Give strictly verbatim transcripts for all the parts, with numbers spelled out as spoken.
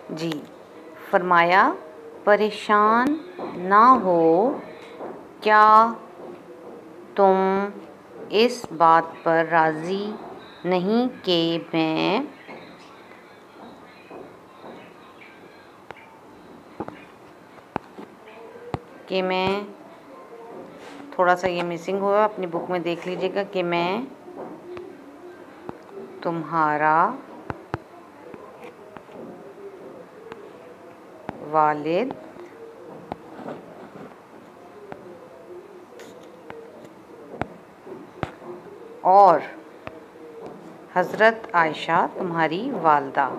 जी, फरमाया परेशान ना हो, क्या तुम इस बात पर राज़ी नहीं कि मैं कि मैं थोड़ा सा ये मिसिंग हुआ, अपनी बुक में देख लीजिएगा कि मैं तुम्हारा वालिद और हज़रत आयशा तुम्हारी वालदा।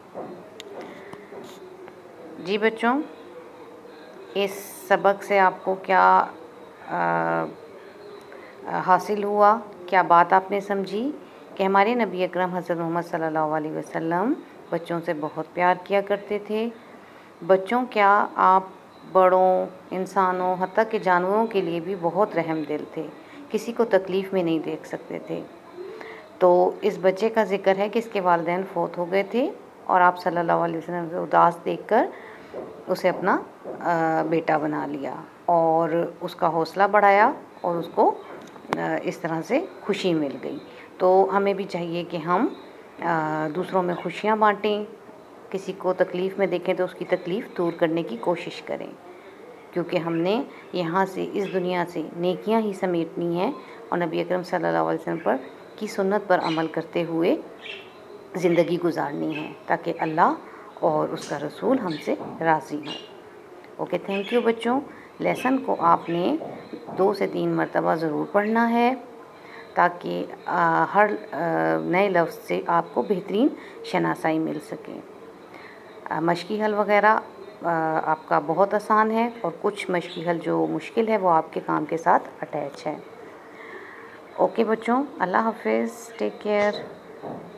जी बच्चों, इस सबक से आपको क्या आ, हासिल हुआ, क्या बात आपने समझी कि हमारे नबी अकरम हज़रत मोहम्मद सल्लल्लाहु अलैहि वसल्लम बच्चों से बहुत प्यार किया करते थे। बच्चों क्या, आप बड़ों, इंसानों, हत्ता कि जानवरों के लिए भी बहुत रहम दिल थे, किसी को तकलीफ़ में नहीं देख सकते थे। तो इस बच्चे का ज़िक्र है कि इसके वालिदैन फ़ौत हो गए थे और आप सल्लल्लाहु अलैहि वसल्लम को उदास देखकर उसे अपना बेटा बना लिया और उसका हौसला बढ़ाया और उसको इस तरह से खुशी मिल गई। तो हमें भी चाहिए कि हम दूसरों में खुशियाँ बांटें, किसी को तकलीफ़ में देखें तो उसकी तकलीफ़ दूर करने की कोशिश करें, क्योंकि हमने यहाँ से, इस दुनिया से नेकियां ही समेटनी है और नबी अकरम सल्लल्लाहु अलैहि वसल्लम पर की सुन्नत पर अमल करते हुए ज़िंदगी गुजारनी है, ताकि अल्लाह और उसका रसूल हमसे राज़ी हों। ओके, थैंक यू बच्चों। लेसन को आपने दो से तीन मरतबा ज़रूर पढ़ना है, ताकि हर नए लफ्ज़ से आपको बेहतरीन शनासाई मिल सके। मशकी हल वगैरह आपका बहुत आसान है और कुछ मशकी हल जो मुश्किल है वो आपके काम के साथ अटैच है। ओके बच्चों, अल्लाह हाफिज़, टेक केयर।